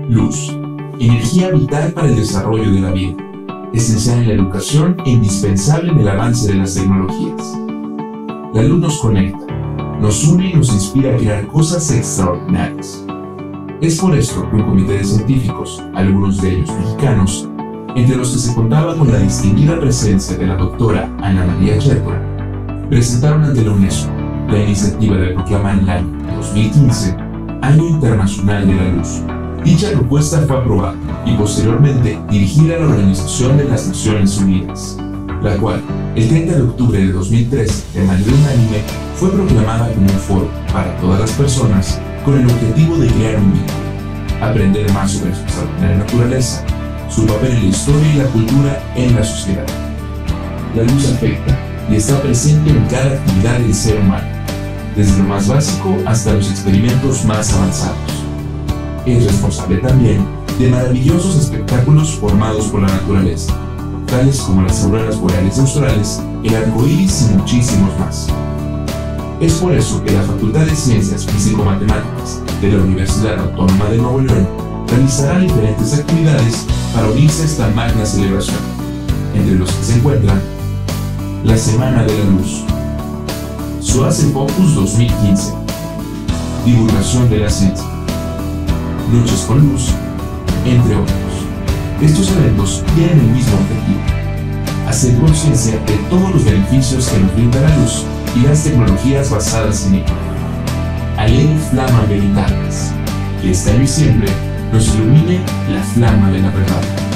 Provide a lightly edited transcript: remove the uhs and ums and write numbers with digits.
Luz, energía vital para el desarrollo de la vida, esencial en la educación e indispensable en el avance de las tecnologías. La luz nos conecta, nos une y nos inspira a crear cosas extraordinarias. Es por esto que un comité de científicos, algunos de ellos mexicanos, entre los que se contaba con la distinguida presencia de la doctora Ana María Chertola, presentaron ante la UNESCO la iniciativa de proclamar el año 2015 Año Internacional de la Luz. Dicha propuesta fue aprobada y posteriormente dirigida a la Organización de las Naciones Unidas, la cual, el 30 de octubre de 2013, de manera unánime, fue proclamada como un foro para todas las personas con el objetivo de crear un vínculo, aprender más sobre su extraordinaria naturaleza, su papel en la historia y la cultura en la sociedad. La luz afecta y está presente en cada actividad del ser humano, desde lo más básico hasta los experimentos más avanzados. Es responsable también de maravillosos espectáculos formados por la naturaleza, tales como las auroras boreales australes, el arco iris y muchísimos más. Es por eso que la Facultad de Ciencias Físico-Matemáticas de la Universidad Autónoma de Nuevo León realizará diferentes actividades para unirse a esta magna celebración, entre los que se encuentran la Semana de la Luz, SOACE Focus 2015, divulgación de la ciencia, Noches con Luz, entre otros. Estos eventos tienen el mismo objetivo: hacer conciencia de todos los beneficios que nos brinda la luz y las tecnologías basadas en ella. Alere Flama Veritatis, que este año y siempre nos ilumine la flama de la verdad.